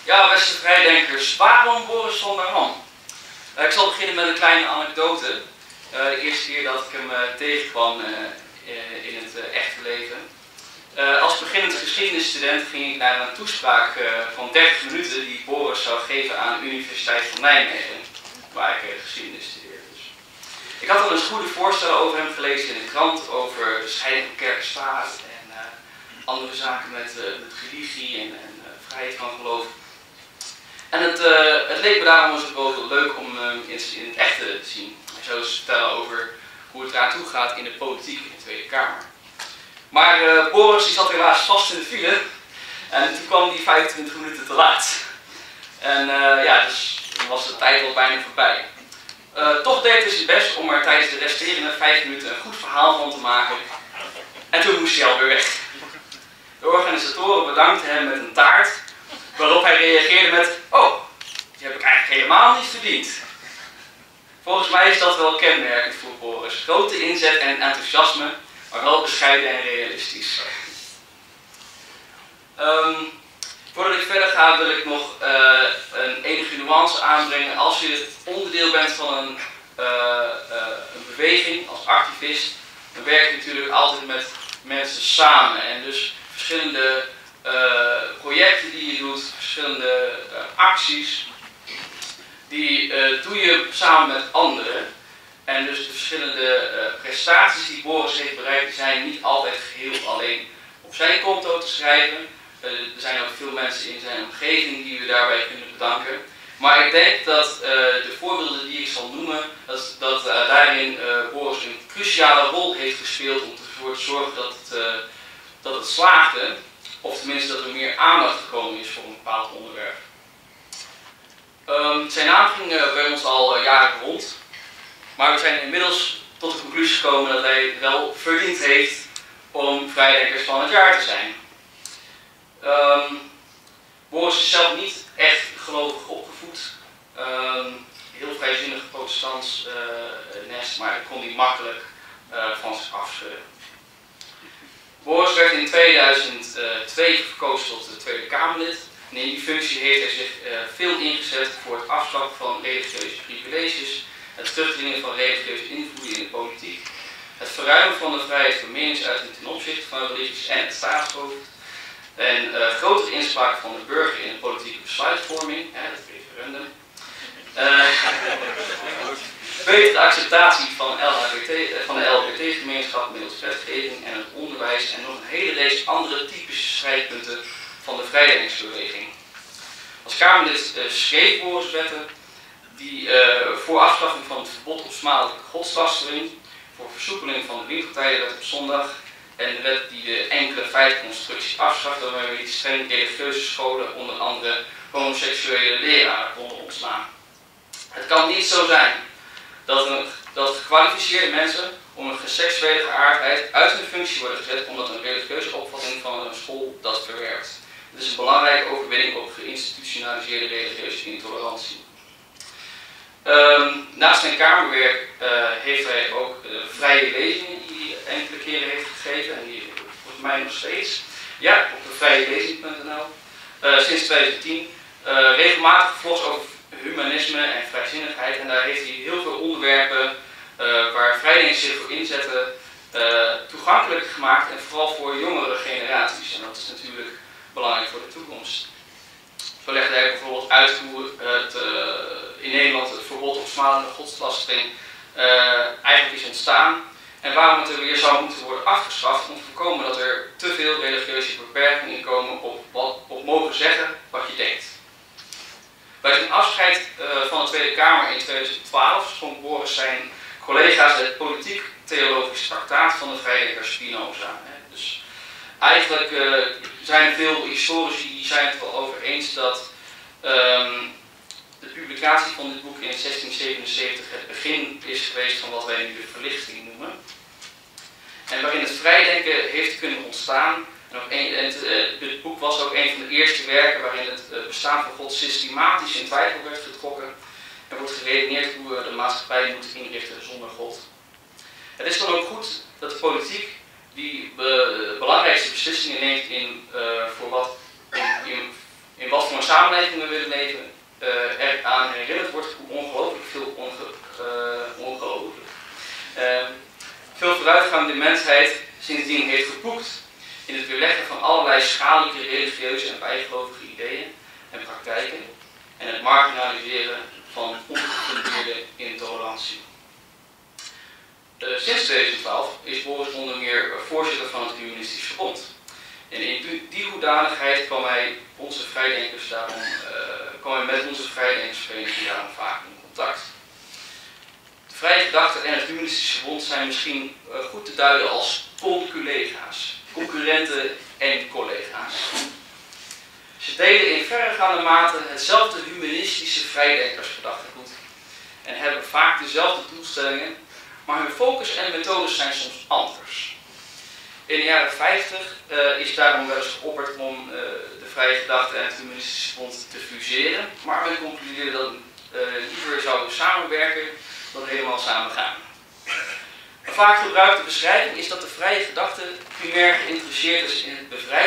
Ja, beste vrijdenkers, waarom Boris van der Ham? Ik zal beginnen met een kleine anekdote. De eerste keer dat ik hem tegenkwam in het echte leven. Als beginnend geschiedenisstudent ging ik naar een toespraak van 30 minuten die Boris zou geven aan de Universiteit van Nijmegen, waar ik geschiedenis studeerde. Dus. Ik had al eens goede voorstellen over hem gelezen in de krant, over de scheiding van kerk en staat en andere zaken met religie en vrijheid van geloof. En het leek me daarom eens wel leuk om in het echte te zien. Ik zou eens vertellen over hoe het eraan toe gaat in de politiek in de Tweede Kamer. Maar Boris die zat helaas vast in de file en toen kwam hij 25 minuten te laat. En ja, dus dan was de tijd al bijna voorbij. Toch deed hij zijn best om er tijdens de resterende 5 minuten een goed verhaal van te maken. En toen moest hij alweer weg. De organisatoren bedankten hem met een taart, waarop hij reageerde met: oh, die heb ik eigenlijk helemaal niet verdiend. Volgens mij is dat wel kenmerkend voor Boris. Grote inzet en enthousiasme, maar wel bescheiden en realistisch. Voordat ik verder ga wil ik nog een enige nuance aanbrengen. Als je onderdeel bent van een beweging als activist, dan werk je natuurlijk altijd met mensen samen. En dus verschillende projecten die je doet, verschillende acties, die doe je samen met anderen. En dus de verschillende prestaties die Boris heeft bereikt, die zijn niet altijd geheel alleen op zijn konto te schrijven. Er zijn ook veel mensen in zijn omgeving die we daarbij kunnen bedanken. Maar ik denk dat de voorbeelden die ik zal noemen, dat daarin Boris een cruciale rol heeft gespeeld om ervoor te zorgen dat het slaagde. Of tenminste dat er meer aandacht gekomen is voor een bepaald onderwerp. Zijn naam ging bij ons al jaren rond. Maar we zijn inmiddels tot de conclusie gekomen dat hij wel verdiend heeft om vrijdenkers van het jaar te zijn. Boris is zelf niet echt gelovig opgevoed. Heel vrijzinnig protestants nest, maar dat kon hij makkelijk van zich afschudden. Boris werd in 2002 verkozen tot de Tweede Kamerlid. En in die functie heeft hij zich veel ingezet voor het afschaffen van religieuze privileges, het terugdringen van religieuze invloeden in de politiek, het verruimen van de vrijheid van meningsuiting ten opzichte van religies en het staatshoofd, en grotere inspraak van de burger in de politieke besluitvorming, het referendum, betere acceptatie van de LHBT-gemeenschap middels wetgeving en het onderwijs en nog een hele reeks andere typische strijdpunten van de vrijdenkingsbeweging. Als Kamerlid schreef Boris wetten die voor afschaffing van het verbod op smadelijke godslastering, voor versoepeling van de winkeltijdenwet op zondag en de wet die de enkele feitconstructies afschaft, waarmee die streng religieuze scholen onder andere homoseksuele leraren konden ontslaan. Het kan niet zo zijn dat gekwalificeerde mensen om een geseksuele geaardheid uit hun functie worden gezet omdat een religieuze opvatting van een school dat verwerpt. Het is een belangrijke overwinning op geïnstitutionaliseerde religieuze intolerantie. Naast zijn kamerwerk heeft hij ook vrije lezingen die hij enkele keren heeft gegeven en die volgens mij nog steeds. Ja, op vrijelezing.nl. Sinds 2010 regelmatig vlogs over humanisme en vrijzinnigheid en daar heeft hij heel veel onderwerpen waar vrijdenkers zich voor inzetten toegankelijk gemaakt en vooral voor jongere generaties. En dat is natuurlijk belangrijk voor de toekomst. Zo legde hij bijvoorbeeld uit hoe in Nederland het verbod op smadelijke godslastering eigenlijk is ontstaan en waarom het er weer zou moeten worden afgeschaft om te voorkomen dat er te veel religieuze beperkingen komen op mogen zeggen wat je denkt. Bij zijn afscheid van de Tweede Kamer in 2012 schonk Boris zijn collega's het politiek-theologisch traktaat van de vrijdenker Spinoza. Dus eigenlijk zijn er veel historici die zijn het wel over eens dat de publicatie van dit boek in 1677 het begin is geweest van wat wij nu de verlichting noemen. En waarin het vrijdenken heeft kunnen ontstaan. Dit boek was ook een van de eerste werken waarin het bestaan van God systematisch in twijfel werd getrokken. Er wordt geredeneerd hoe we de maatschappij moeten inrichten zonder God. Het is dan ook goed dat de politiek die belangrijkste beslissingen neemt voor wat in wat voor een samenleving we willen leven, eraan herinnerd wordt hoe ongelooflijk veel vooruitgang de mensheid sindsdien heeft geboekt in het weerleggen van allerlei schadelijke religieuze en bijgelovige ideeën en praktijken en het marginaliseren van ongefundeerde intolerantie. Sinds 2012 is Boris onder meer voorzitter van het Humanistisch Verbond. En in die hoedanigheid kwam hij met onze vrijdenkersvereniging daarom vaak in contact. De Vrije Gedachte en het Humanistisch Verbond zijn misschien goed te duiden als conculega's, concurrenten en collega's. Ze delen in verregaande mate hetzelfde humanistische vrijdenkersgedachtegoed en hebben vaak dezelfde doelstellingen, maar hun focus en methodes zijn soms anders. In de jaren 50 is daarom wel eens geopperd om de Vrije Gedachte en het Humanistisch Verbond te fuseren, maar men concludeerde dat liever zouden samenwerken dan helemaal samen gaan. Een vaak gebruikte beschrijving is dat de Vrije Gedachte primair geïnteresseerd is in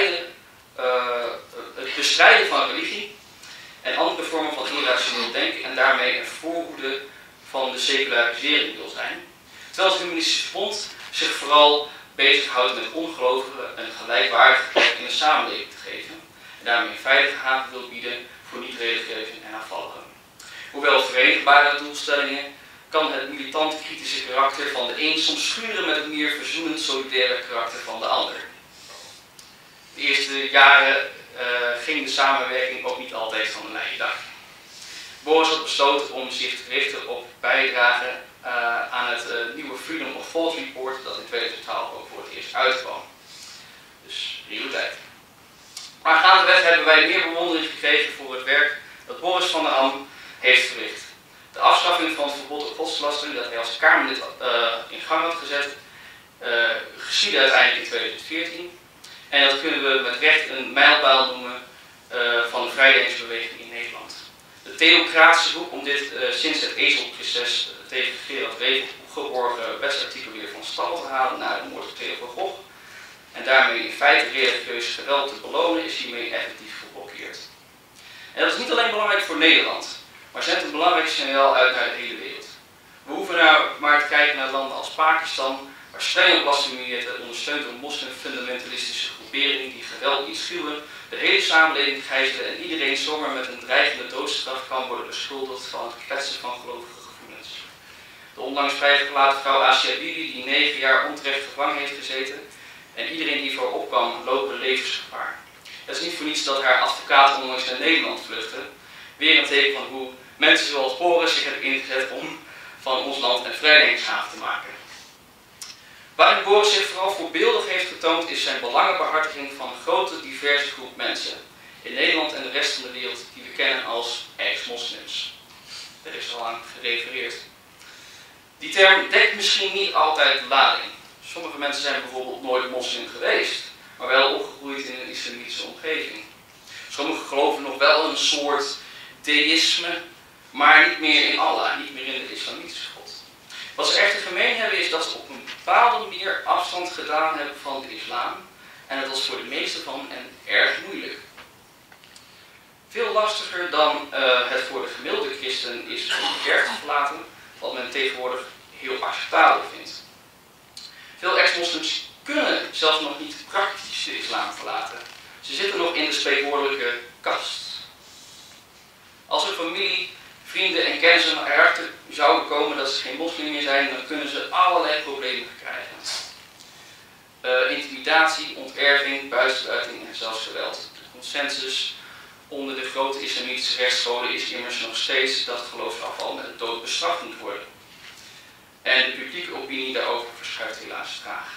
het bestrijden van religie en andere vormen van irrationeel denken en daarmee een voorhoede van de secularisering wil zijn. Terwijl het Humanistisch Verbond zich vooral bezighoudt met ongelovigen een gelijkwaardige plek in de samenleving te geven en daarmee een veilige haven wil bieden voor niet-religieuzen en afvalligen. Hoewel verenigbare doelstellingen kan het militante kritische karakter van de een soms schuren met het meer verzoenend solidaire karakter van de ander. De eerste jaren ging de samenwerking ook niet altijd van een leien dakje. Boris had besloten om zich te richten op bijdragen aan het nieuwe Freedom of Thought Report dat in 2012 ook voor het eerst uitkwam. Dus prioriteit. Maar gaandeweg hebben wij meer bewondering gekregen voor het werk dat Boris van der Ham heeft verricht. De afschaffing van het verbod op godslastering dat hij als Kamerlid in gang had gezet, geschiedde uiteindelijk in 2014. En dat kunnen we met recht een mijlpaal noemen van de vrijdenkersbeweging in Nederland. De theocratische hoek om dit sinds het ezelproces tegen Gerard Reven opgeborgen bestartikel weer van stal te halen na de moord op Theo van Gogh en daarmee in feite religieus geweld te belonen is hiermee effectief geblokkeerd. En dat is niet alleen belangrijk voor Nederland, maar zendt een belangrijk signaal uit naar de hele wereld. We hoeven nou maar te kijken naar landen als Pakistan, waar strenge blasfemiewetten ondersteund door moslimfundamentalistische groeperingen die geweld niet schuwen, de hele samenleving gijzelen en iedereen zomaar met een dreigende doodstraf kan worden beschuldigd van het kwetsen van gelovige gevoelens. De onlangs vrijgelaten vrouw Asia Bibi, die 9 jaar onterecht gevangen heeft gezeten, en iedereen die voor opkwam lopen levensgevaar. Het is niet voor niets dat haar advocaat onlangs naar Nederland vluchtte, weer een teken van hoe mensen zoals Boris zich hebben ingezet om van ons land een vrijdenkershaven te maken. Waarin Boris zich vooral voorbeeldig heeft getoond is zijn belangenbehartiging van een grote diverse groep mensen in Nederland en de rest van de wereld die we kennen als ex-moslims. Er is al aan gerefereerd. Die term dekt misschien niet altijd de lading. Sommige mensen zijn bijvoorbeeld nooit moslim geweest, maar wel opgegroeid in een islamitische omgeving. Sommigen geloven nog wel een soort deïsme, maar niet meer in Allah, niet meer in de islamitische God. Wat ze echter gemeen hebben is dat ze op een bepaalde manier afstand gedaan hebben van de islam en het was voor de meeste van hen erg moeilijk. Veel lastiger dan het voor de gemiddelde christen is om de kerk te verlaten, wat men tegenwoordig heel acceptabel vindt. Veel ex-moslims kunnen zelfs nog niet praktisch de islam verlaten. Ze zitten nog in de spreekwoordelijke kast. Als er familie, vrienden en kennissen erachter zouden komen dat ze geen moslim meer zijn, dan kunnen ze allerlei problemen krijgen. Intimidatie, onterving, buitensluiting en zelfs geweld. De consensus onder de grote islamitische rechtsscholen is immers nog steeds dat geloofsafval met de dood bestraft moet worden. En de publieke opinie daarover verschuift helaas traag.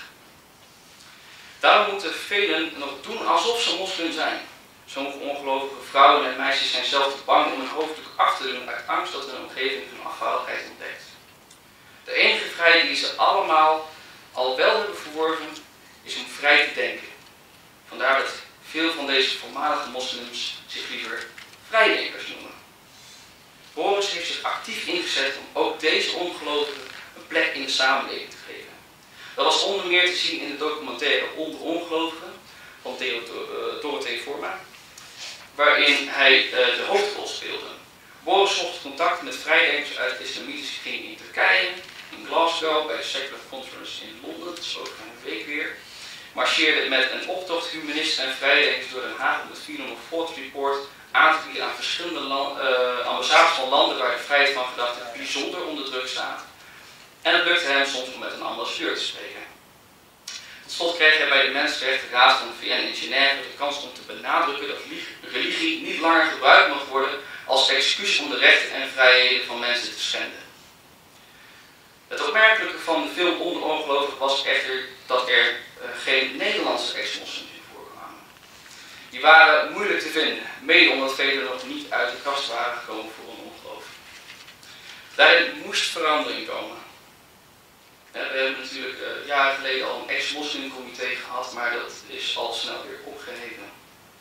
Daarom moeten velen nog doen alsof ze moslim zijn. Sommige ongelovige vrouwen en meisjes zijn zelf te bang om hun hoofddoek af te doen uit angst dat hun omgeving hun afvalligheid ontdekt. De enige vrijheid die ze allemaal al wel hebben verworven is om vrij te denken. Vandaar dat veel van deze voormalige moslims zich liever vrijdenkers noemen. Boris heeft zich actief ingezet om ook deze ongelovigen een plek in de samenleving te geven. Dat was onder meer te zien in de documentaire Onder Ongelovigen van Dorothee Forma, waarin hij de hoofdrol speelde. Boris zocht contact met vrijdenkers uit de islamitische kring in Turkije, in Glasgow, bij de Secular Conference in Londen, dat is over een week weer. Marcheerde met een optocht humanisten en vrijdenkers door Den Haag om het Freedom of Thought Report aan te bieden aan verschillende ambassades van landen waar de vrijheid van gedachte bijzonder onder druk staat. En het lukte hem soms om met een ambassadeur te spreken. Tot slot kreeg hij bij de Mensenrechtenraad van de VN in Genève de kans om te benadrukken dat religie niet langer gebruikt mag worden als excuus om de rechten en vrijheden van mensen te schenden. Het opmerkelijke van de film Ongelooflijk was echter dat er geen Nederlandse ex-moslims in voorkwamen. Die waren moeilijk te vinden, mede omdat velen nog niet uit de kast waren gekomen voor een ongeloof. Daarin moest verandering komen. We hebben natuurlijk jaren geleden al een ex-moslimcomité gehad, maar dat is al snel weer opgeheven.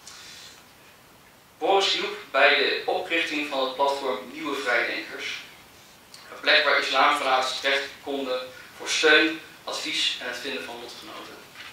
Boris hielp bij de oprichting van het platform Nieuwe Vrijdenkers. Een plek waar islamfanatici terecht konden voor steun, advies en het vinden van lotgenoten.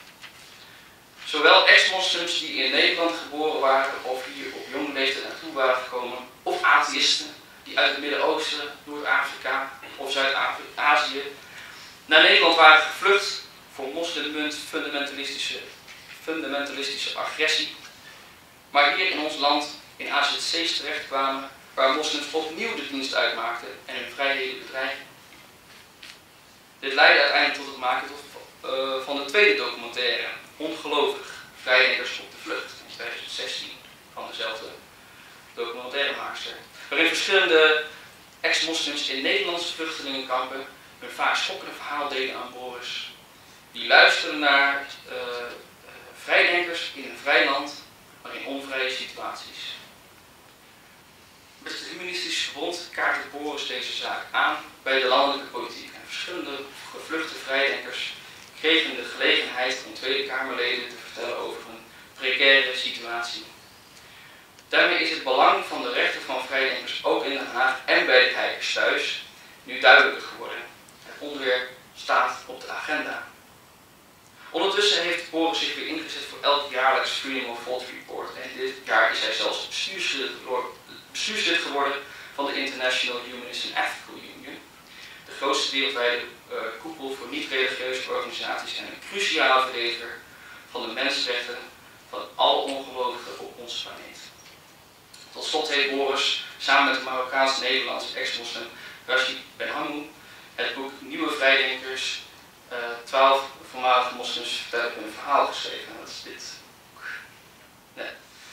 Zowel ex-moslims die in Nederland geboren waren of hier op jonge leeftijd naartoe waren gekomen, of atheïsten die uit het Midden-Oosten, Noord-Afrika of Zuid-Azië naar Nederland waren gevlucht voor moslimmunt fundamentalistische agressie, maar hier in ons land in AZC's terechtkwamen waar moslims opnieuw de dienst uitmaakten en hun vrijheden bedreigden. Dit leidde uiteindelijk tot het maken van de tweede documentaire, Ongelovig, Vrijdenkers op de vlucht, in 2016, van dezelfde documentairemaakster, waarin verschillende ex-moslims in Nederlandse vluchtelingenkampen hun vaak schokkende verhaal deden aan Boris. Die luisterden naar vrijdenkers in een vrij land, maar in onvrije situaties. Met het Humanistisch Verbond kaartte Boris deze zaak aan bij de landelijke politiek. En verschillende gevluchte vrijdenkers kregen de gelegenheid om Tweede Kamerleden te vertellen over hun precaire situatie. Daarmee is het belang van de rechten van vrijdenkers ook in Den Haag en bij de kijkers thuis nu duidelijker geworden. Het onderwerp staat op de agenda. Ondertussen heeft Boris zich weer ingezet voor elk jaarlijks Freedom of Thought Report en dit jaar is hij zelfs bestuurslid geworden van de International Humanist and Ethical Union, de grootste wereldwijde koepel voor niet-religieuze organisaties en een cruciale verdediger van de mensenrechten van alle ongelovigen op onze planeet. Tot slot heeft Boris samen met de Marokkaans-Nederlandse ex-moslim Rashid Benhamou het boek Nieuwe Vrijdenkers, 12 voormalige moslims vertellen hun verhaal geschreven. En dat is dit boek. Nee.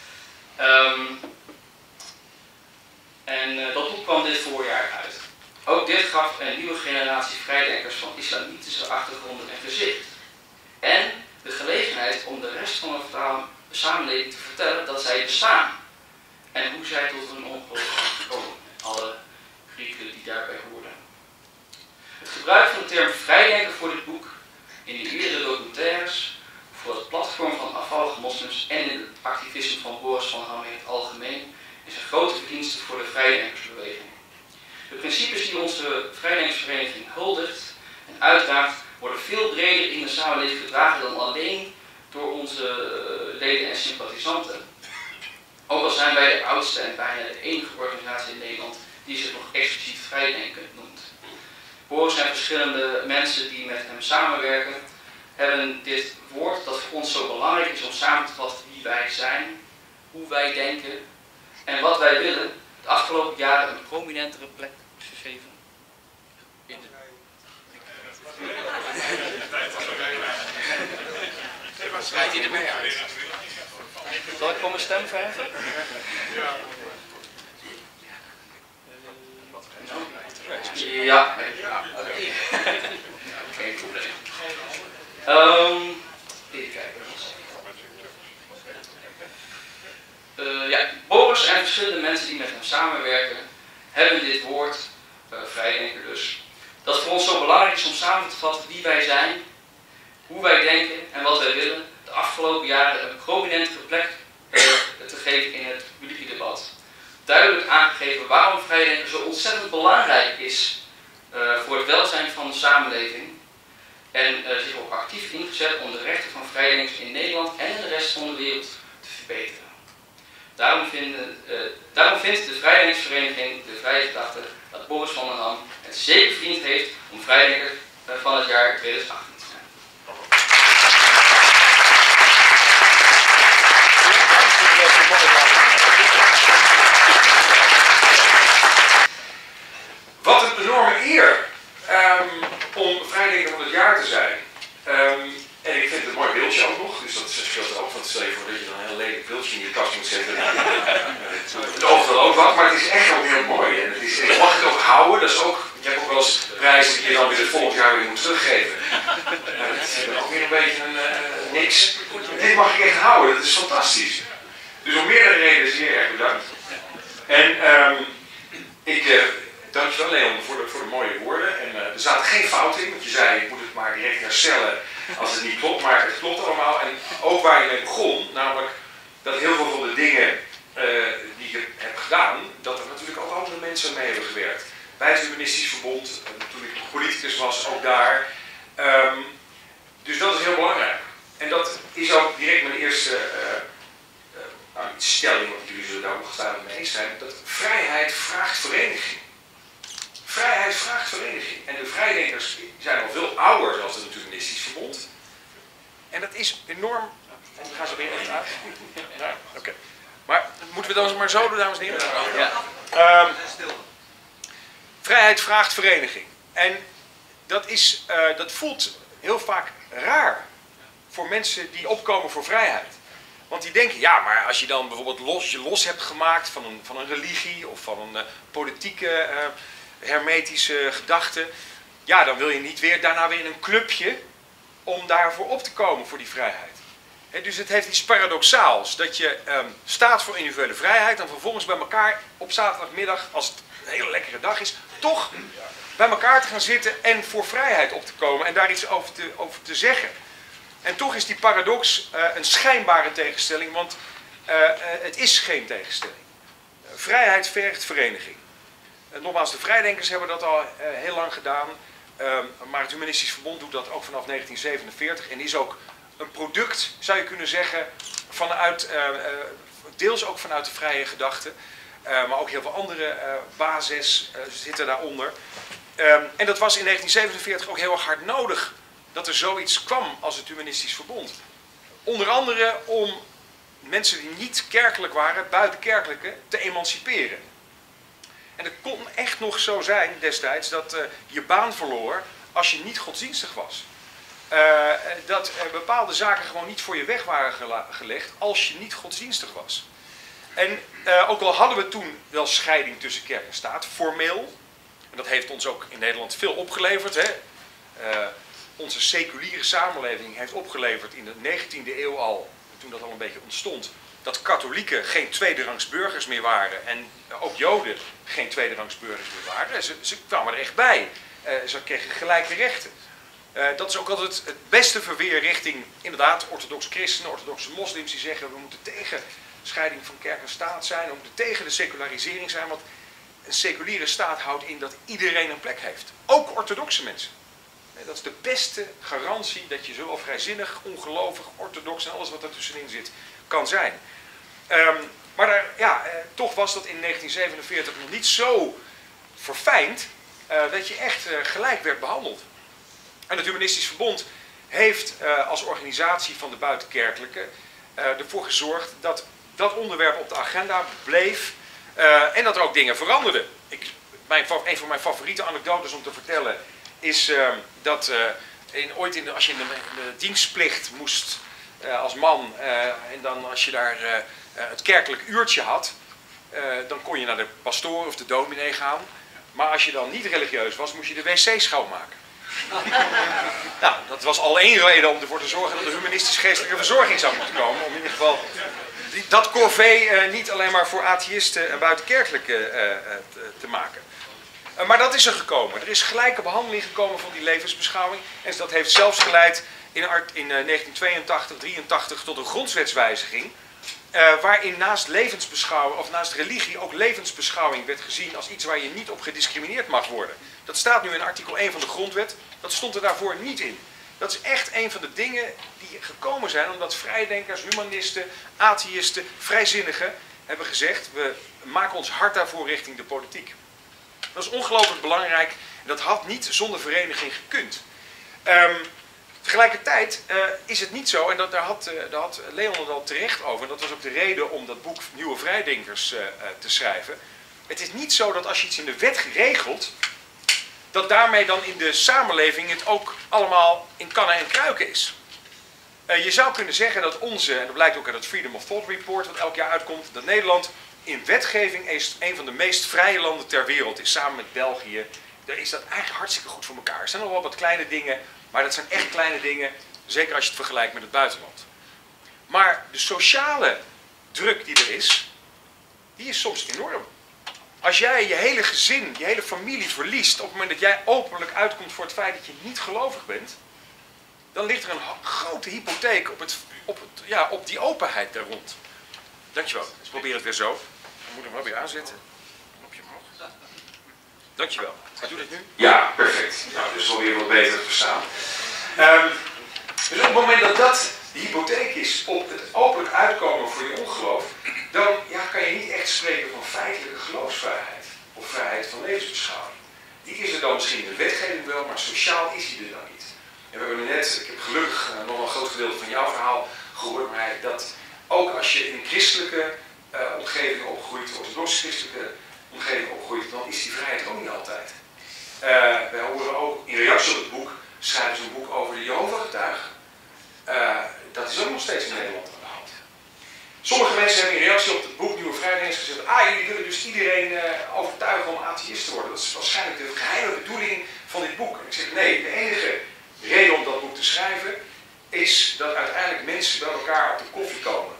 Dat boek kwam dit voorjaar uit. Ook dit gaf een nieuwe generatie vrijdenkers van islamitische achtergronden een gezicht. En de gelegenheid om de rest van de samenleving te vertellen dat zij bestaan. En hoe zij tot hun ongeloof zijn gekomen. Alle Grieken die daarbij hoorden. Het gebruik van de term vrijdenker voor dit boek, in de eerdere documentaires, voor het platform van afvallige moslims en in het activisme van Boris van Ham in het algemeen, is een grote verdienste voor de vrijdenkersbeweging. De principes die onze vrijdenkersvereniging huldigt en uitdraagt, worden veel breder in de samenleving gedragen dan alleen door onze leden en sympathisanten. Ook al zijn wij de oudste en bijna de enige organisatie in Nederland die zich nog expliciet vrijdenken noemt. Boris en verschillende mensen die met hem samenwerken, hebben dit woord dat voor ons zo belangrijk is om samen te vatten wie wij zijn, hoe wij denken en wat wij willen, de afgelopen jaren een prominentere plek gegeven. Schrijft hij ermee uit? Zal ik voor mijn stem verheffen? Ja. Ja, oké. Geen probleem. Even kijken. Ja, Boris en verschillende mensen die met hem samenwerken, hebben dit woord, vrijdenker dus, dat voor ons zo belangrijk is om samen te vatten wie wij zijn, hoe wij denken en wat wij willen, de afgelopen jaren een prominentere plek te geven in het publieke debat. Duidelijk aangegeven waarom vrijdenken zo ontzettend belangrijk is voor het welzijn van de samenleving en zich ook actief ingezet om de rechten van vrijdenkers in Nederland en in de rest van de wereld te verbeteren. Daarom vindt de Vrijdenkersvereniging De Vrije Gedachte dat Boris van der Ham het zeker verdiend heeft om Vrijdenker van het jaar 2018 te zijn. Wat een enorme eer om Vrijdenker van het jaar te zijn. En ik vind het een mooi beeldje ook nog, dus dat scheelt ook. Want stel je voor dat je dan een heel lelijk beeldje in je kast moet zetten. Het oogt wel ook wat, maar het is echt ook heel mooi. En je mag het ook houden, dat is ook, je hebt ook wel eens prijzen die je dan weer het volgend jaar weer moet teruggeven. Dat is ook weer een beetje niks. Dit mag ik echt houden, dat is fantastisch. Dus om meerdere redenen zeer erg bedankt. En dankjewel Leon voor de mooie woorden. En er zaten geen fouten in, want je zei ik moet het maar direct herstellen als het niet klopt, maar het klopt allemaal. En ook waar je mee begon, namelijk dat heel veel van de dingen die ik heb gedaan, dat er natuurlijk ook andere mensen mee hebben gewerkt. Bij het Humanistisch Verbond, toen ik politicus was, ook daar. Dus dat is heel belangrijk. En dat is ook direct mijn eerste stelling, want jullie zullen daar ongetwijfeld mee eens zijn, dat vrijheid vraagt vereniging. Vrijheid vraagt vereniging. En de vrijdenkers zijn al veel ouder dan het Humanistisch Verbond. En dat is enorm. En gaan ze weer even uit. Ja, oké. Maar moeten we dan maar zo doen, dames en heren? Ja. Vrijheid vraagt vereniging. En dat voelt heel vaak raar voor mensen die opkomen voor vrijheid. Want die denken, ja, maar als je dan bijvoorbeeld je los hebt gemaakt van een religie of van een politieke hermetische gedachte, ja, dan wil je niet daarna weer in een clubje om daarvoor op te komen voor die vrijheid. Dus het heeft iets paradoxaals, dat je staat voor individuele vrijheid en vervolgens bij elkaar op zaterdagmiddag, als het een hele lekkere dag is, toch bij elkaar te gaan zitten en voor vrijheid op te komen en daar iets over te zeggen. En toch is die paradox een schijnbare tegenstelling, want het is geen tegenstelling. Vrijheid vergt vereniging. Nogmaals, de vrijdenkers hebben dat al heel lang gedaan, maar het Humanistisch Verbond doet dat ook vanaf 1947 en is ook een product, zou je kunnen zeggen, deels ook vanuit de vrije gedachte, maar ook heel veel andere bases zitten daaronder. En dat was in 1947 ook heel erg hard nodig dat er zoiets kwam als het Humanistisch Verbond. Onder andere om mensen die niet kerkelijk waren, buitenkerkelijke, te emanciperen. En het kon echt nog zo zijn destijds dat je baan verloor als je niet godsdienstig was. Dat bepaalde zaken gewoon niet voor je weg waren gelegd als je niet godsdienstig was. En ook al hadden we toen wel scheiding tussen kerk en staat, formeel, en dat heeft ons ook in Nederland veel opgeleverd. Hè? Onze seculiere samenleving heeft opgeleverd in de 19e eeuw al, toen dat al een beetje ontstond, dat katholieken geen tweederangs burgers meer waren en ook Joden geen tweederangs burgers meer waren. Ze kwamen er echt bij. Ze kregen gelijke rechten. Dat is ook altijd het beste verweer richting, inderdaad, orthodoxe christenen, orthodoxe moslims die zeggen we moeten tegen scheiding van kerk en staat zijn, we moeten tegen de secularisering zijn, want een seculiere staat houdt in dat iedereen een plek heeft. Ook orthodoxe mensen. Dat is de beste garantie dat je zowel vrijzinnig, ongelovig, orthodox en alles wat ertussenin zit, kan zijn. Maar toch was dat in 1947 nog niet zo verfijnd dat je echt gelijk werd behandeld. En het Humanistisch Verbond heeft als organisatie van de buitenkerkelijke ervoor gezorgd dat dat onderwerp op de agenda bleef en dat er ook dingen veranderden. Een van mijn favoriete anekdotes om te vertellen is dat als je in de dienstplicht moest als man en dan als je daar het kerkelijk uurtje had, dan kon je naar de pastoor of de dominee gaan. Maar als je dan niet religieus was, moest je de wc schoonmaken. Nou, dat was al één reden om ervoor te zorgen dat er humanistisch-geestelijke verzorging zou moeten komen. Om in ieder geval dat corvée niet alleen maar voor atheïsten en buitenkerkelijke te maken. Maar dat is er gekomen. Er is gelijke behandeling gekomen van die levensbeschouwing. En dat heeft zelfs geleid in 1982, 83 tot een grondwetswijziging. Waarin naast levensbeschouwing, of naast religie, ook levensbeschouwing werd gezien als iets waar je niet op gediscrimineerd mag worden. Dat staat nu in artikel 1 van de grondwet. Dat stond er daarvoor niet in. Dat is echt een van de dingen die gekomen zijn omdat vrijdenkers, humanisten, atheïsten, vrijzinnigen hebben gezegd, we maken ons hart daarvoor richting de politiek. Dat is ongelooflijk belangrijk en dat had niet zonder vereniging gekund. Tegelijkertijd is het niet zo, en daar had Leon het al terecht over, en dat was ook de reden om dat boek Nieuwe Vrijdenkers te schrijven. Het is niet zo dat als je iets in de wet regelt, dat daarmee dan in de samenleving het ook allemaal in kannen en kruiken is. Je zou kunnen zeggen dat en dat blijkt ook uit het Freedom of Thought Report, wat elk jaar uitkomt, dat Nederland in wetgeving een van de meest vrije landen ter wereld is. Samen met België. Daar is dat eigenlijk hartstikke goed voor elkaar. Er zijn nog wel wat kleine dingen, maar dat zijn echt kleine dingen, zeker als je het vergelijkt met het buitenland. Maar de sociale druk die er is, die is soms enorm. Als jij je hele gezin, je hele familie verliest op het moment dat jij openlijk uitkomt voor het feit dat je niet gelovig bent, dan ligt er een grote hypotheek op die openheid daar rond. Dankjewel. Dus probeer het weer zo. Ik moet hem wel weer aanzetten. Knopje omhoog. Dankjewel. Wat doet het nu? Ja, perfect. Nou, dus wel weer wat beter te verstaan. Dus op het moment dat dat de hypotheek is op het openlijk uitkomen voor je ongeloof, dan kan je niet echt spreken van feitelijke geloofsvrijheid of vrijheid van levensbeschouwing. Die is er dan misschien in de wetgeving wel, maar sociaal is die er dan niet. En we hebben net, ik heb gelukkig nog wel een groot gedeelte van jouw verhaal gehoord, maar dat ook als je in een christelijke omgeving opgroeit, orthodox christelijke omgeving opgroeit, dan is die vrijheid ook niet altijd. Wij horen ook in reactie op het boek, schrijven ze een boek over de Jehovah-getuigen. Dat is ook nog steeds in Nederland aan de hand. Sommige mensen hebben in reactie op het boek Nieuwe Vrijdenkers gezegd, jullie willen dus iedereen overtuigen om atheïst te worden. Dat is waarschijnlijk de geheime bedoeling van dit boek. En ik zeg nee, de enige reden om dat boek te schrijven is dat uiteindelijk mensen bij elkaar op de koffie komen.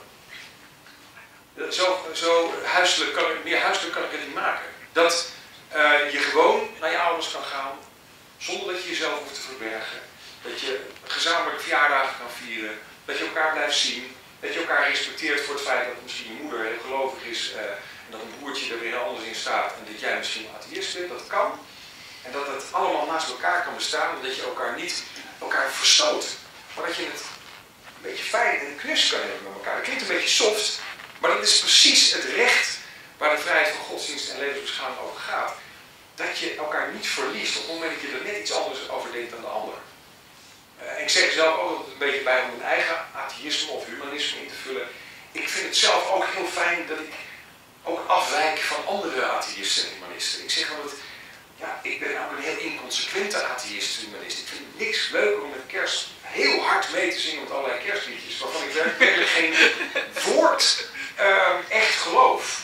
Zo huiselijk meer huiselijk kan ik het niet maken. Dat je gewoon naar je ouders kan gaan, zonder dat je jezelf hoeft te verbergen. Dat je gezamenlijke verjaardagen kan vieren. Dat je elkaar blijft zien. Dat je elkaar respecteert voor het feit dat misschien je moeder heel gelovig is. En dat een broertje er weer anders in staat. En dat jij misschien atheïst bent. Dat kan. En dat het allemaal naast elkaar kan bestaan. En dat je elkaar niet verstoot. Maar dat je het een beetje fijn en knus kan hebben met elkaar. Dat klinkt een beetje soft. Maar dat is precies het recht waar de vrijheid van godsdienst en levensbeschouwing over gaat. Dat je elkaar niet verliest op het moment dat je er net iets anders over denkt dan de ander. En ik zeg zelf ook altijd een beetje bij om mijn eigen atheïsme of humanisme in te vullen. Ik vind het zelf ook heel fijn dat ik ook afwijk van andere atheïsten en humanisten. Ik zeg altijd, ik ben ook een heel inconsequente atheïst en humanist. Ik vind het niks leuker om met kerst heel hard mee te zingen met allerlei kerstliedjes, waarvan ik werkelijk geen woord echt geloof.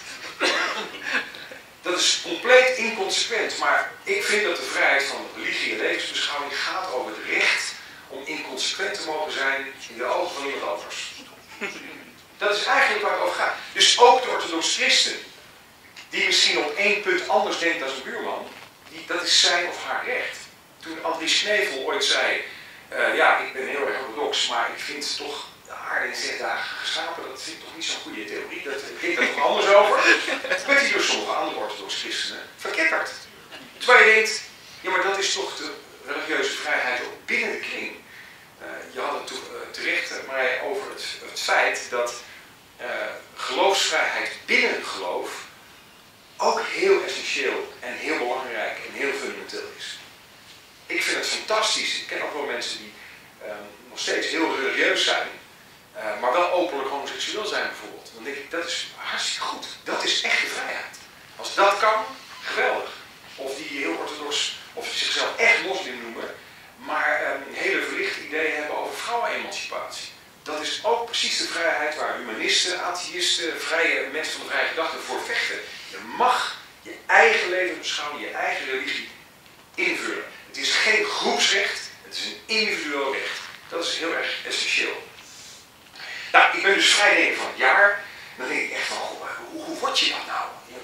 Dat is compleet inconsequent, maar ik vind dat de vrijheid van religie en levensbeschouwing gaat over het recht om inconsequent te mogen zijn in de ogen van iemand anders. Dat is eigenlijk waar het over gaat. Dus ook de orthodox christen, die misschien op één punt anders denkt dan zijn buurman, dat is zijn of haar recht. Toen Andries Knevel ooit zei, ik ben heel erg orthodox, maar ik vind toch de aarde in 6 dagen geschapen, dat vind ik toch niet zo'n goede theorie. Ik denk daar toch anders over. Werd hij door sommige andere orthodox christenen verketterd. Terwijl je denkt, maar dat is toch de religieuze vrijheid ook binnen de kring. Je had het terecht, Marij, over het feit dat geloofsvrijheid binnen het geloof ook heel essentieel en heel belangrijk en heel fundamenteel is. Ik vind het fantastisch. Ik ken ook wel mensen die nog steeds heel religieus zijn, maar wel openlijk homoseksueel zijn bijvoorbeeld. Dan denk ik, dat is hartstikke goed. Dat is echte vrijheid. Als dat kan, geweldig. Of die heel orthodox, of zichzelf echt moslim noemen, maar een hele verlicht idee hebben over vrouwenemancipatie. Dat is ook precies de vrijheid waar humanisten, atheïsten, vrije mensen van de vrije gedachte voor vechten. Je mag je eigen leven beschouwen, je eigen religie invullen. Het is geen groepsrecht, het is een individueel recht. Dat is heel erg essentieel. Nou, ik ben dus vrijdenker van het jaar. Dan denk ik echt van, hoe word je dat nou?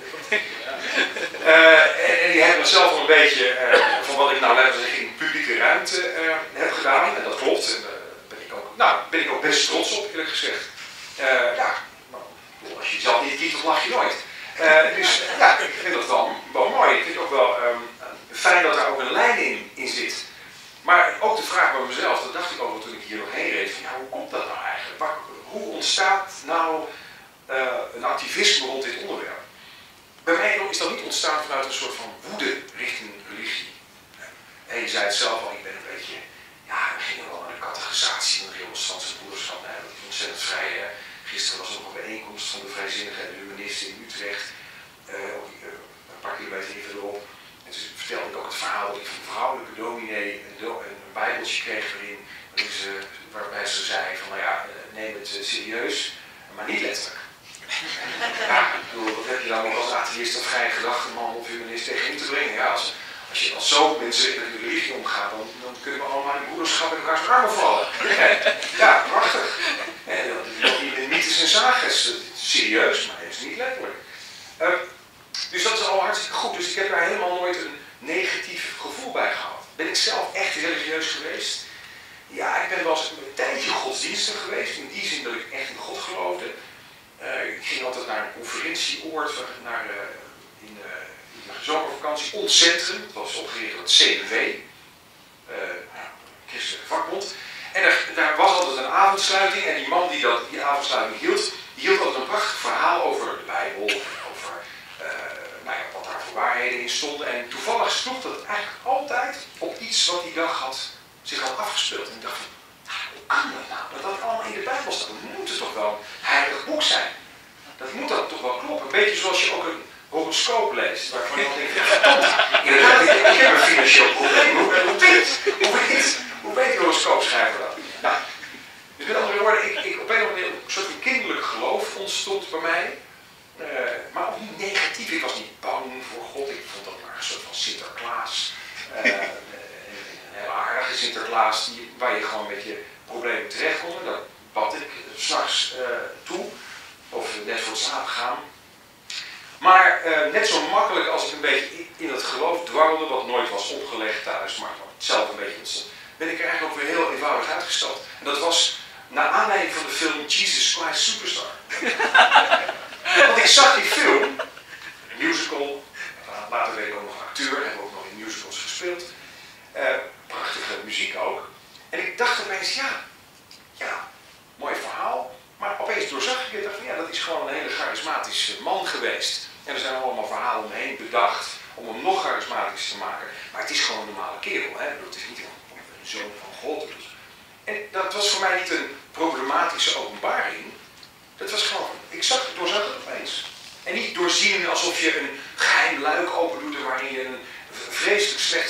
En die hebben het zelf al een beetje van wat ik nou laten zeggen in publieke ruimte heb gedaan. En dat klopt. En daar ben ik ook best trots op, eerlijk gezegd. Als je jezelf niet kiest, lach je nooit. Dus ik vind dat wel mooi. Ik vind het ook wel fijn dat daar ook een lijn in zit. Maar ook de vraag bij mezelf, dat dacht ik ook toen ik hier nog heen reed. Van, hoe komt dat nou eigenlijk? Hoe ontstaat nou een activisme rond dit onderwerp. Bij mij is dat niet ontstaan vanuit een soort van woede richting religie. En je zei het zelf al, ik ben een beetje, ja, we gingen wel naar de catechisatie van de remonstrantse broederschap. Nee, dat is ontzettend vrij. Hè. Gisteren was er nog een bijeenkomst van de vrijzinnigen en de humanisten in Utrecht. Een paar kilometer hier verderop. En toen vertelde ik ook het verhaal dat ik van een vrouwelijke dominee een bijbeltje kreeg waarbij ze zei van, nou ja, neem het serieus, maar niet letterlijk. Ja, ik bedoel, wat heb je dan nog als atheïst of vrije gedachteman of humanist tegen in te brengen? Ja, als je als zo mensen met de religie omgaat, dan kunnen we allemaal in broederschap in elkaars armen vallen. Ja, prachtig. En dat niet in mythes en sages. Serieus, maar het is niet letterlijk. Dus dat is al hartstikke goed. Dus ik heb daar helemaal nooit een negatief gevoel bij gehad. Ben ik zelf echt religieus geweest? Ja, ik ben wel eens een tijdje godsdienstig geweest. In die zin dat ik echt in God geloofde. Ik ging altijd naar een conferentieoord in de zomervakantie. Ontcentrum, dat was opgericht door het CNV. Christelijke Vakbond. En daar was altijd een avondsluiting. En die man die avondsluiting hield altijd een prachtig verhaal over de Bijbel. Over wat daar voor waarheden in stonden. En toevallig sloeg dat eigenlijk altijd op iets wat die dag zich had afgespeeld. En ik dacht van, hoe kan dat nou? Dat dat allemaal in de Bijbel staat. Dat moet toch wel een heilig boek zijn. Dat moet dan toch wel kloppen. Een beetje zoals je ook een horoscoop leest. Waarvan je dan denkt, inderdaad, ik heb een financieel probleem. Hoe weet de horoscoopschrijver dat? Nou, dus met andere woorden, op een of andere manier een soort van kinderlijk geloof ontstond bij mij. Maar ook niet negatief. Ik was niet bang voor God. Ik vond dat maar een soort van Sinterklaas. Een hele aardige Sinterklaas waar je gewoon met je problemen terecht kon. Dat bad ik 's nachts toe. Of net voor het slapen gaan. Maar net zo makkelijk als ik een beetje in het geloof dwarrelde, wat nooit was opgelegd thuis, maar zelf een beetje ontstond, ben ik er eigenlijk ook weer heel eenvoudig uitgestapt. En dat was naar aanleiding van de film Jesus Christ Superstar. Want ik zag die film, een musical, later werd ik ook nog acteur, heb ook nog in musicals gespeeld. Prachtige muziek ook. En ik dacht opeens, ja, mooi verhaal. Maar opeens doorzag ik het en dacht van, ja, dat is gewoon een hele charismatische man geweest. En er zijn allemaal verhalen omheen bedacht om hem nog charismatischer te maken. Maar het is gewoon een normale kerel, hè. Het is niet een zoon van God. En dat was voor mij niet een problematische openbaring. Dat was gewoon, doorzag het opeens. En niet doorzien alsof je een geheim luik open doet waarin je een vreselijk slecht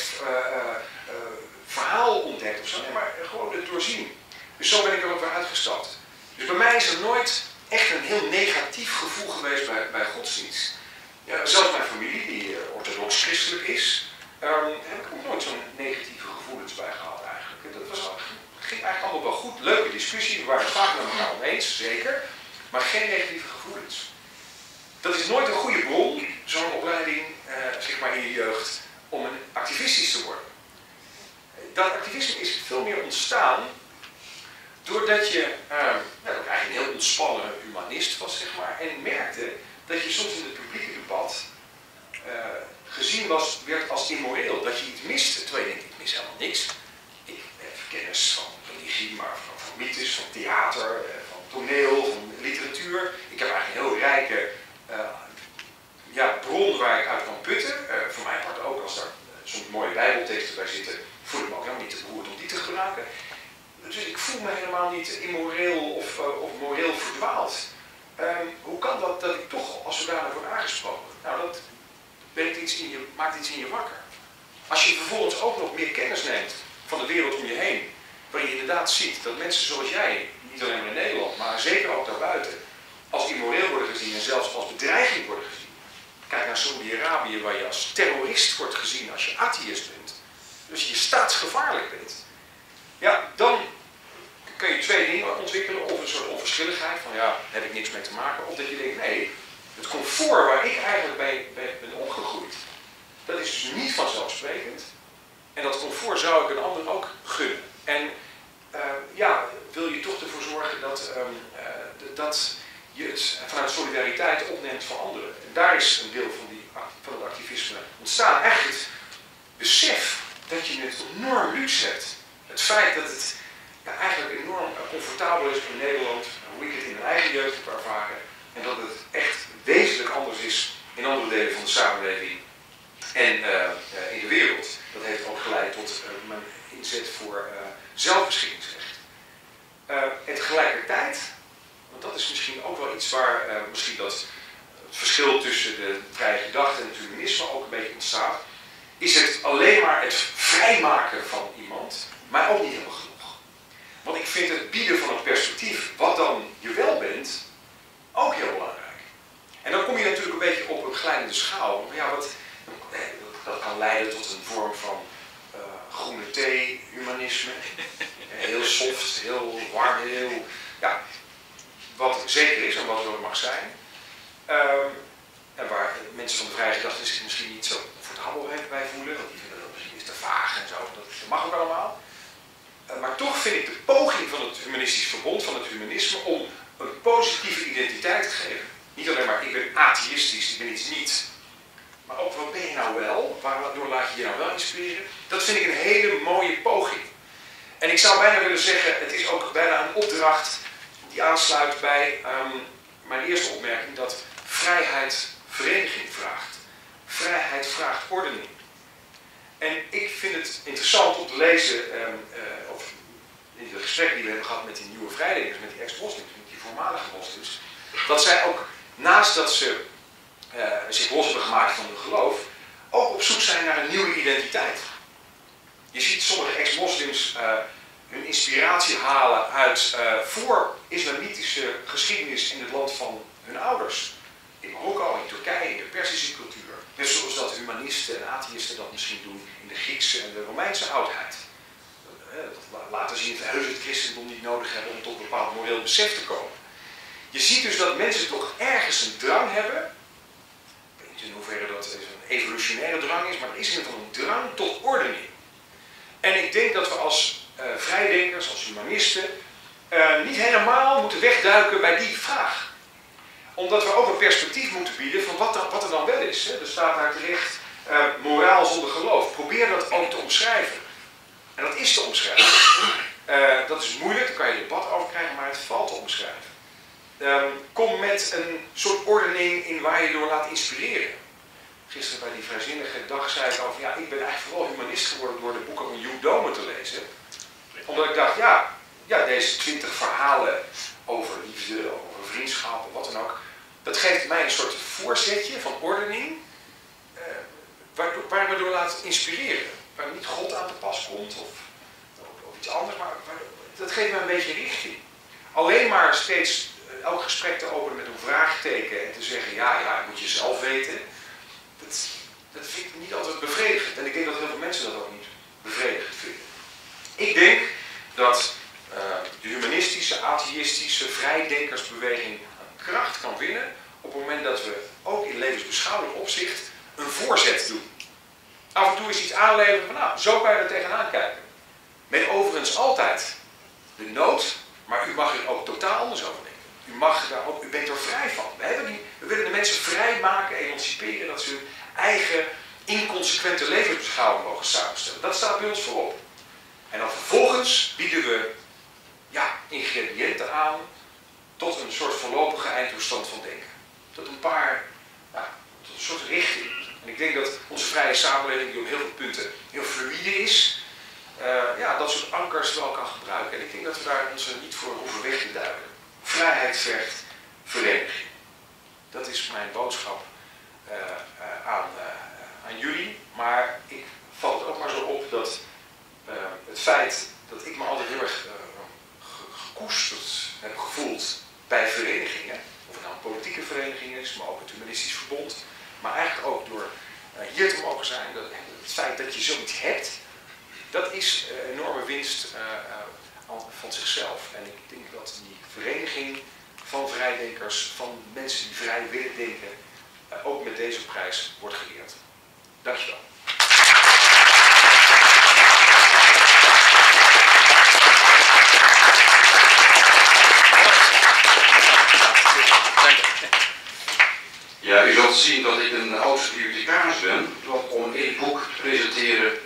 verhaal ontdekt of zo. Nee, maar gewoon het doorzien. Dus zo ben ik er ook weer uitgestapt. Dus bij mij is er nooit echt een heel negatief gevoel geweest bij godsdienst. Ja, zelfs mijn familie, die orthodox christelijk is, heb ik ook nooit zo'n negatieve gevoelens bij gehad eigenlijk. Dat ging eigenlijk allemaal wel goed. Leuke discussie, we waren het vaak met elkaar oneens, zeker. Maar geen negatieve gevoelens. Dat is nooit een goede bron, zo'n opleiding, zeg maar in je jeugd, om een activistisch te worden. Dat activisme is veel meer ontstaan doordat je ook eigenlijk een heel ontspannen humanist was, zeg maar, en merkte dat je soms in het publieke debat gezien werd als immoreel, dat je iets miste. Terwijl je denkt, ik mis helemaal niks. Ik heb kennis van religie, maar van mythes, van theater, van toneel, van literatuur. Ik heb eigenlijk een heel rijke bron waar ik uit kan putten. Voor mijn part ook, als daar soms mooie bijbelteksten bij zitten, voel ik me ook helemaal niet te beroerd om die te gebruiken. Dus ik voel me helemaal niet immoreel of moreel verdwaald. Hoe kan dat ik toch als zodanig word aangesproken? Nou, dat maakt iets in je wakker. Als je vervolgens ook nog meer kennis neemt van de wereld om je heen, waarin je inderdaad ziet dat mensen zoals jij, niet alleen maar in Nederland, maar zeker ook daarbuiten, als immoreel worden gezien en zelfs als bedreiging worden gezien. Kijk naar Saudi-Arabië, waar je als terrorist wordt gezien als je atheïst bent. Dus je staatsgevaarlijk bent. Ja, dan kun je twee dingen ontwikkelen. Of een soort onverschilligheid, van ja, daar heb ik niks mee te maken. Of dat je denkt, nee, het comfort waar ik eigenlijk bij ben opgegroeid, dat is dus niet vanzelfsprekend. En dat comfort zou ik een ander ook gunnen. En wil je toch ervoor zorgen dat je het vanuit solidariteit opneemt van anderen. En daar is een deel van het activisme ontstaan. Eigenlijk het besef dat je het enorm luxe hebt. Het feit dat het eigenlijk enorm comfortabel is in Nederland, hoe ik het in mijn eigen jeugd heb ervaren, En dat het echt wezenlijk anders is in andere delen van de samenleving en in de wereld. Dat heeft ook geleid tot mijn inzet voor zelfbeschikkingsrecht. En tegelijkertijd, want dat is misschien ook wel iets waar misschien dat het verschil tussen de vrije gedachte en het humanisme ook een beetje ontstaat, is het alleen maar het vrijmaken van iemand, maar ook niet helemaal genoeg. Want ik vind het bieden van een perspectief, wat dan je wel bent, ook heel belangrijk. En dan kom je natuurlijk een beetje op een glijdende schaal. Ja, dat kan leiden tot een vorm van groene thee, humanisme. Heel soft, heel warm, heel... Ja, wat zeker is en wat het ook mag zijn. En waar mensen van de vrije gedachte zich misschien niet zo comfortabel bij voelen. Want die vinden dat misschien is te vaag en zo. Dat mag ook allemaal. Maar toch vind ik de poging van het humanistisch verbond, van het humanisme, om een positieve identiteit te geven. Niet alleen maar ik ben atheïstisch, ik ben iets niet. Maar ook wat ben je nou wel? Waardoor laat je je nou wel inspireren? Dat vind ik een hele mooie poging. En ik zou bijna willen zeggen, het is ook bijna een opdracht die aansluit bij mijn eerste opmerking, dat vrijheid vereniging vraagt. Vrijheid vraagt ordening. En ik vind het interessant om te lezen, of in de gesprekken die we hebben gehad met die nieuwe vrijdenkers, met die ex-moslims, met die voormalige moslims, dat zij ook, naast dat ze zich los hebben gemaakt van hun geloof, ook op zoek zijn naar een nieuwe identiteit. Je ziet sommige ex-moslims hun inspiratie halen uit voor-islamitische geschiedenis in het land van hun ouders. In Marokko, in Turkije, in de Perzische cultuur. Net zoals dat humanisten en atheïsten dat misschien doen in de Griekse en de Romeinse oudheid. Dat laten zien dat heus het christendom niet nodig hebben om tot een bepaald moreel besef te komen. Je ziet dus dat mensen toch ergens een drang hebben. Ik weet niet in hoeverre dat een evolutionaire drang is, maar er is in ieder geval een drang tot ordening. En ik denk dat we als vrijdenkers, als humanisten, niet helemaal moeten wegduiken bij die vraag. Omdat we ook een perspectief moeten bieden van wat er dan wel is. Er staat daar terecht, moraal zonder geloof. Probeer dat ook te omschrijven. En dat is te omschrijven. Dat is moeilijk, daar kan je debat over krijgen, maar het valt te omschrijven. Kom met een soort ordening in waar je door laat inspireren. Gisteren bij die vrijzinnige dag zei ik over, ja, ik ben eigenlijk vooral humanist geworden door de boeken van Hugh Domen te lezen. Omdat ik dacht, ja, deze 20 verhalen over liefde, over vriendschap, wat dan ook, dat geeft mij een soort voorzetje van ordening, waar we door laten inspireren. Waar niet God aan te pas komt of iets anders, maar dat geeft me een beetje richting. Alleen maar steeds elk gesprek te openen met een vraagteken en te zeggen, ja, moet je zelf weten. Dat vind ik niet altijd bevredigend. En ik denk dat heel veel mensen dat ook niet bevredigend vinden. Ik denk dat de humanistische, atheïstische, vrijdenkersbeweging een kracht kan winnen op het moment dat we ook in levensbeschouwelijk opzicht een voorzet doen. Af en toe is iets aanleveren van, nou, zo kan je er tegenaan kijken. Met overigens altijd de nood, maar u mag er ook totaal anders over denken. U bent er vrij van. We willen de mensen vrijmaken, emanciperen, dat ze hun eigen inconsequente levensbeschouwing mogen samenstellen. Dat staat bij ons voorop. En dan vervolgens bieden we ingrediënten aan tot een soort voorlopige eindtoestand van denken. Tot een soort richting. En ik denk dat onze vrije samenleving, die op heel veel punten heel fluïde is, dat soort ankers wel kan gebruiken. En ik denk dat we daar ons niet voor hoeven weg te duiken. Vrijheid vergt vereniging. Dat is mijn boodschap aan jullie. Maar ik val het ook maar zo op dat het feit dat ik me altijd heel erg gekoesterd heb gevoeld bij verenigingen, of het nou een politieke vereniging is, maar ook het humanistisch verbond, maar eigenlijk ook door hier te mogen zijn, het feit dat je zoiets hebt, dat is een enorme winst van zichzelf. En ik denk dat die vereniging van vrijdenkers, van mensen die vrij willen denken, ook met deze prijs wordt geëerd. Dankjewel. Ja, u zult zien dat ik een oud-bibliothecaris ben, want om één boek te presenteren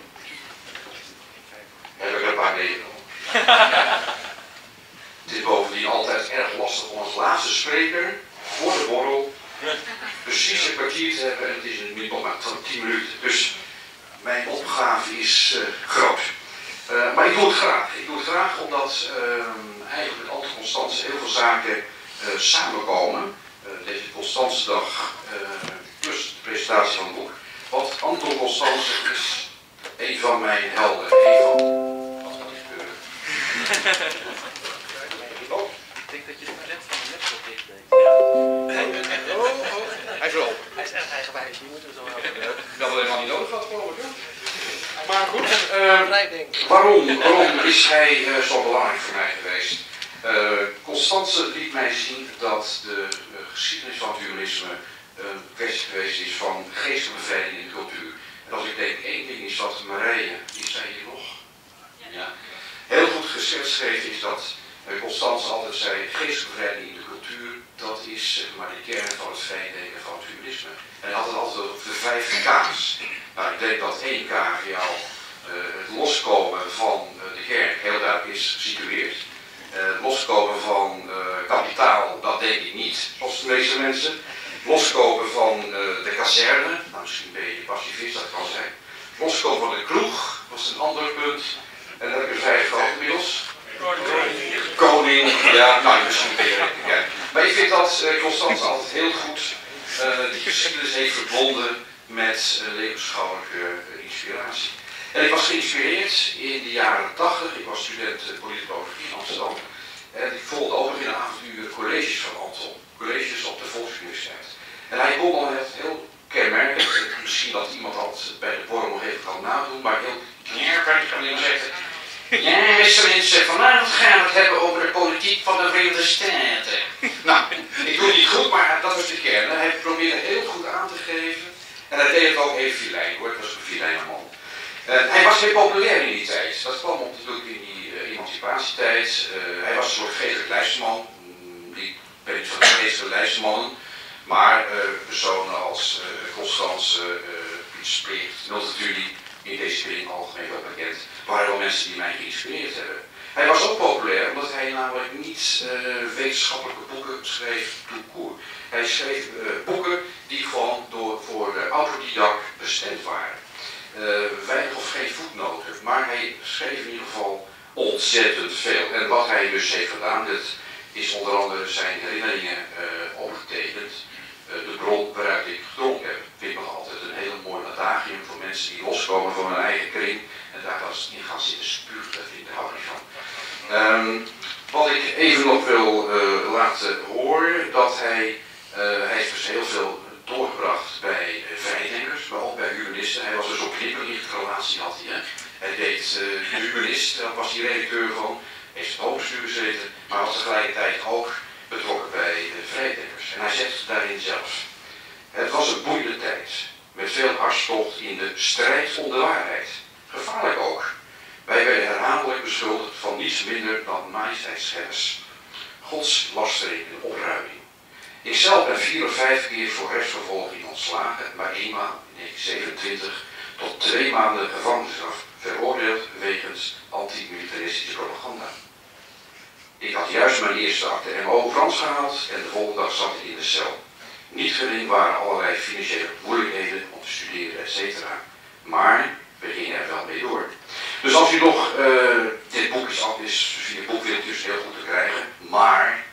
heb ik er een paar meegenomen. Het is bovendien altijd erg lastig om als laatste spreker voor de borrel precies een kwartier te hebben en het is nu nog maar 10 minuten. Dus mijn opgave is groot. Maar ik doe het graag. Ik doe het graag omdat eigenlijk met Anton Constans heel veel zaken samenkomen. Deze Constansdag plus de presentatie van het boek. Want Anton Constans is een van mijn helden. Wat gaat er gebeuren? Ik denk dat je het net van de laptop dicht deed. Hij is wel. Hij is echt eigenwijs, die moeten we zo helpen. Ik had alleen maar niet nodig gehad, geloof ik. Maar goed. Waarom is hij zo belangrijk voor mij geweest? Constance liet mij zien dat de geschiedenis van het humanisme een kwestie geweest is van geestelijke bevrijding in de cultuur. En als ik denk één ding is wat Marije, die zei hier nog, ja, heel goed geschreven is dat Constance altijd zei, geestelijke bevrijding in de cultuur, dat is zeg maar de kern van het vrijdenken van het humanisme. En hij had het altijd over de 5 K's. Nou, ik denk dat 1 K voor jou het loskomen van de kerk heel duidelijk is gesitueerd. Loskomen van kapitaal, dat denk ik niet, zoals de meeste mensen. Loskomen van de kazerne, nou misschien ben je pacifist, dat kan zijn. Loskomen van de kroeg, was een ander punt. En dan heb ik er 5 gehad inmiddels. Koning, ja, nou misschien ben je recht. Ja. Maar ik vind dat Constance altijd heel goed die geschiedenis heeft verbonden met levensbeschouwelijke inspiratie. En ik was geïnspireerd in de jaren 80, ik was student politicologie in Amsterdam. En ik volgde ook nog in een avonduur colleges van Anton, colleges op de Volksuniversiteit. En hij kon dan het heel kenmerkend, misschien dat iemand dat bij de borrel nog even kan nadoen, maar heel kenmerkend kan ik zeggen. Ja, beste mensen, vanavond gaan we het hebben over de politiek van de Verenigde Staten. Nou, ik doe het niet goed, maar dat was de kern. Hij probeerde heel goed aan te geven. En hij deed het ook even filijn hoor, het was een filijne man. Hij was heel populair in die tijd. Dat kwam natuurlijk in die emancipatietijd. Hij was een soort geestelijk lijstman. Ik ben niet van de geestelijke lijstmannen. Maar personen als Constance, Piet Spricht, Multatuli, in deze kring algemeen wel bekend, waren wel mensen die mij geïnspireerd hebben. Hij was ook populair omdat hij namelijk niet wetenschappelijke boeken schreef tout court. Hij schreef boeken die gewoon voor de autodidact bestemd waren. Weinig of geen voetnoten, maar hij schreef in ieder geval ontzettend veel. En wat hij dus heeft gedaan, dat is onder andere zijn herinneringen opgetekend. De bron waaruit ik gedronken heb. Ik vind nog altijd een heel mooi adagium voor mensen die loskomen van hun eigen kring en daar in gaan zitten spuren, dat vind ik er hou niet van. Wat ik even nog wil laten horen, dat hij heeft dus heel veel doorgebracht bij vrijdenkers, maar ook bij humanisten. Hij was dus op knipperlichtrelatie had hij. Hè? Hij deed de humanist, daar was hij redacteur van, heeft het hoofdbestuur gezeten, maar was tegelijkertijd ook betrokken bij de vrijdenkers. En hij zegt daarin zelf, het was een boeiende tijd, met veel hartstocht in de strijd om de waarheid. Gevaarlijk ook. Wij werden herhaaldelijk beschuldigd van niets minder dan majesteitsschennis, godslastering en opruiming. Ik zelf ben 4 of 5 keer voor rechtsvervolging ontslagen, maar eenmaal in 1927 tot 2 maanden gevangenisstraf veroordeeld wegens antimilitaristische propaganda. Ik had juist mijn eerste akte MO Frans gehaald en de volgende dag zat ik in de cel. Niet gering waren allerlei financiële moeilijkheden om te studeren, etc. Maar we gingen er wel mee door. Dus als u nog, dit boek is via boekwinkeltjes heel goed te krijgen, maar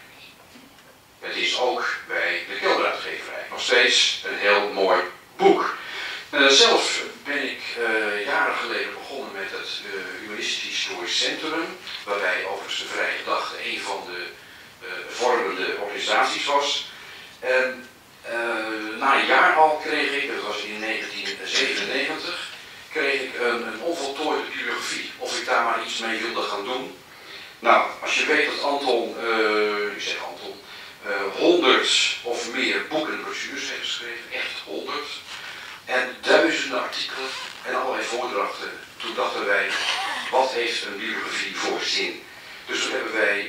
het is ook bij de Kelderuitgeverij nog steeds een heel mooi boek. Zelf ben ik jaren geleden begonnen met het Humanistisch Historisch Centrum, waarbij overigens de Vrije Gedachte een van de vormende organisaties was. En na een jaar al kreeg ik, dat was in 1997, kreeg ik een onvoltooide bibliografie, of ik daar maar iets mee wilde gaan doen. Nou, als je weet dat Anton, ik zeg Anton, 100 of meer boeken en brochures heeft geschreven, echt 100. En duizenden artikelen en allerlei voordrachten. Toen dachten wij, wat heeft een bibliografie voor zin? Dus toen hebben wij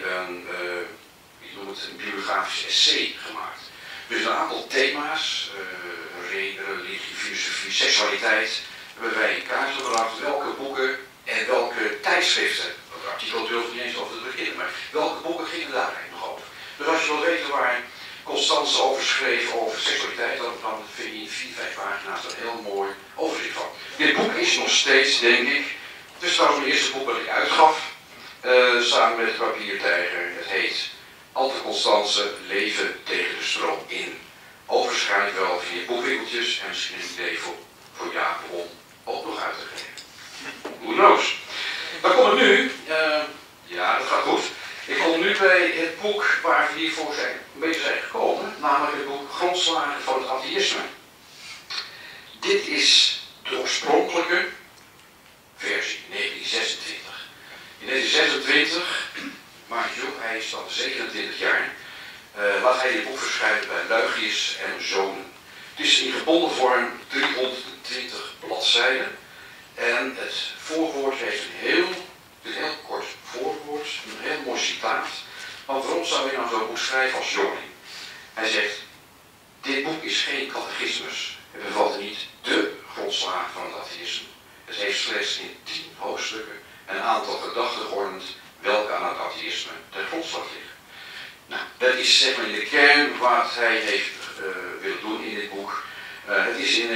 ik noem het een bibliografisch essay gemaakt. Dus een aantal thema's, religie, filosofie, seksualiteit, hebben wij in kaart gebracht welke boeken en welke tijdschriften, dat artikel durf ik niet eens over te beginnen, maar welke boeken gingen daar eigenlijk nog over. Dus als je wil weten waar Constance overschreef over seksualiteit, dan vind je in 4-5 pagina's een heel mooi overzicht van. Dit boek is nog steeds, denk ik, het is trouwens mijn eerste boek dat ik uitgaf, samen met Papiertijger. Het heet Ante Constance, leven tegen de stroom in. Overschrijf wel via boekwinkeltjes en misschien een idee voor Jaap om ook nog uit te geven. Who knows? Dan kom ik nu, ja dat gaat goed, ik kom nu bij het boek waar we hiervoor een beetje zijn gekomen, namelijk het boek Grondslagen van het atheïsme. Dit is de oorspronkelijke versie, 1926. In 1926, maar hij is dan 27 jaar, laat hij dit boek verschijnen bij Luigius en Zonen. Het is in gebonden vorm 320 bladzijden en het voorwoord heeft een heel kort voorwoord, een heel mooi citaat. Want waarom zou je nou zo'n boek schrijven als jongeling? Hij zegt, dit boek is geen catechismus. Het bevat niet de grondslagen van het atheïsme. Het heeft slechts in 10 hoofdstukken een aantal gedachten geordend welke aan het atheïsme ten grondslag liggen. Nou, dat is zeg maar in de kern wat hij heeft willen doen in dit boek. Het is in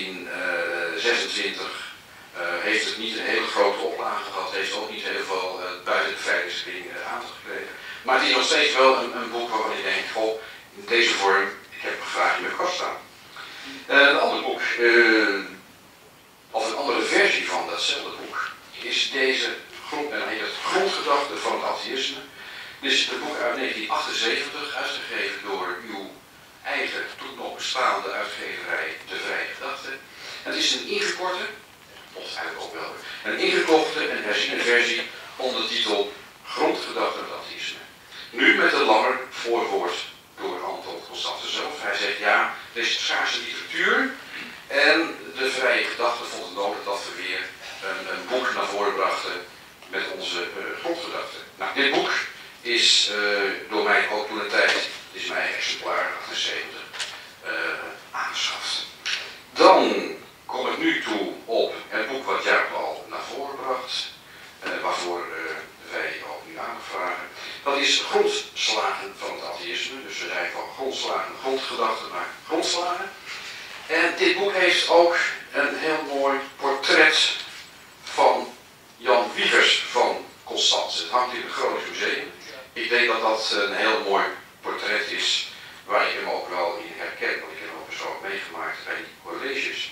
1926, heeft het niet een hele grote oplage gehad, heeft ook niet heel veel buiten de veiligingskring aandacht gekregen. Maar het is nog steeds wel een boek waarvan je denkt, goh, in deze vorm, ik heb het graag in mijn kast staan. Een ander boek, of een andere versie van datzelfde boek, is deze grondgedachte van het atheïsme. Dit is het boek uit 1978, uitgegeven door uw eigen, toen nog bestaande uitgeverij De Vrije Gedachte. Het is een ingekorte, of eigenlijk ook wel, een ingekochte en herziene versie onder de titel Grondgedachte van het atheïsme. Nu met een langer voorwoord door Anton Constance zelf. Hij zegt ja, er is schaarse literatuur en De Vrije Gedachte vond het nodig dat we weer een boek naar voren brachten met onze grondgedachten. Nou, dit boek is door mij ook toen een tijd, dit is mijn eigen exemplaar, 78, aangeschaft. Dan kom ik nu toe op het boek wat Jaap al naar voren bracht, waarvoor wij ook nu aandacht vragen. Dat is Grondslagen van het atheïsme. Dus we zijn van grondslagen, grondgedachten naar grondslagen. En dit boek heeft ook een heel mooi portret van Jan Wiegers van Constance. Het hangt in het Groningen Museum. Ik denk dat dat een heel mooi portret is waar ik hem ook wel in herken, want ik heb hem ook persoonlijk meegemaakt bij die colleges.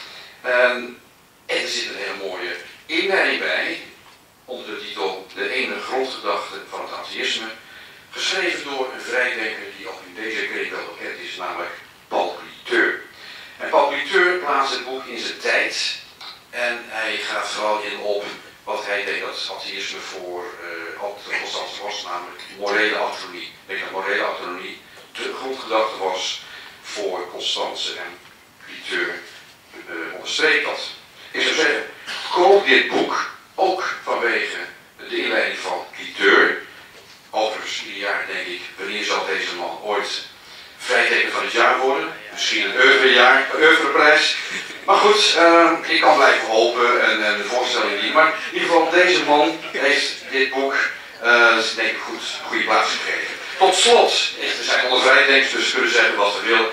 En er zit een heel mooie inleiding bij, onder de titel De ene grondgedachte van het atheïsme, geschreven door een vrijdenker die ook in deze kring wel bekend is, namelijk Paul Cliteur. En Paul Cliteur plaatst het boek in zijn tijd en hij gaat vooral in op wat hij deed dat het atheïsme voor ook de Constance was, namelijk morele autonomie. Ik denk dat morele autonomie de grondgedachte was voor Constance en Cliteur onderstreept dat. Ik zou zeggen, koop dit boek ook vanwege de inleiding van Cliteur. Overigens ieder jaar denk ik, wanneer zal deze man ooit vrijdenker van het jaar worden? Misschien een oeuvreprijs. Maar goed, ik kan blijven hopen en de voorstelling niet. Maar in ieder geval, deze man heeft dit boek, denk ik, goed, een goede plaats gegeven. Tot slot, er zijn onder vrijdenkers, dus kunnen zeggen wat ze willen.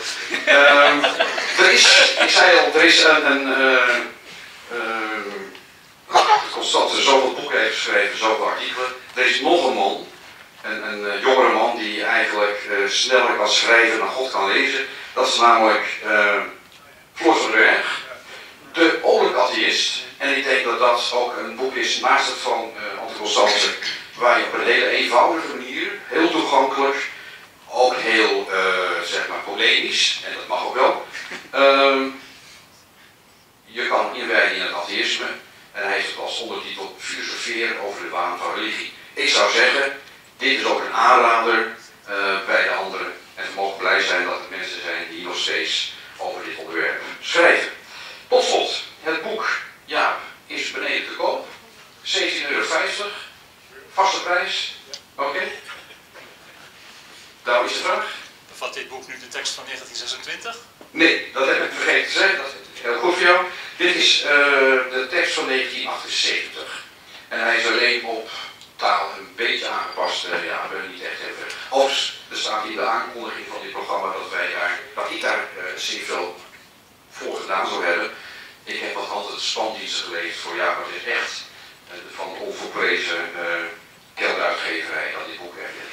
Er is, ik zei al, er is Constance zoveel boeken heeft geschreven, zoveel artikelen. Er is nog een man, een jongere man die eigenlijk sneller kan schrijven dan God kan lezen. Dat is namelijk Floris van den Berg, de oudelijke atheïst. En ik denk dat dat ook een boek is naast het van Ante Constance, waar je op een hele eenvoudige manier, heel toegankelijk, ook heel zeg maar polemisch, en dat mag ook wel, je kan inwijden in het atheïsme. En hij heeft het als ondertitel Filosoferen over de waan van religie. Ik zou zeggen, dit is ook een aanrader bij de anderen. En we mogen blij zijn dat er mensen zijn die nog steeds over dit onderwerp schrijven. Tot slot, het boek, ja, is beneden te koop. €17,50. Vaste prijs. Oké. Daar is de vraag. Bevat dit boek nu de tekst van 1926? Nee, dat heb ik vergeten te zeggen. Dat is heel goed voor jou. Dit is de tekst van 1978. En hij is alleen op taal een beetje aangepast. Ja, we hebben niet echt even. Overigens, er staat in de aankondiging van dit gedaan zou hebben. Ik heb wat altijd spandiensten geleverd voor, ja, wat is echt van onvoorprezen kelderuitgeverij dat dit boek echt